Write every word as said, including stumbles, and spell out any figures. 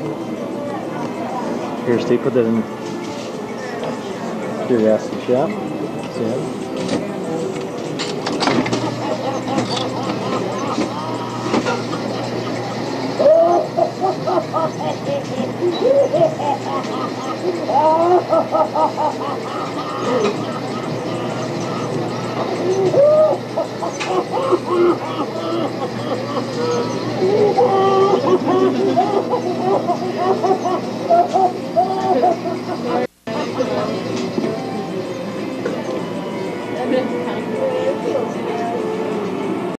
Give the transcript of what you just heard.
Here, Steve, put that in Curiosity Shop. See it?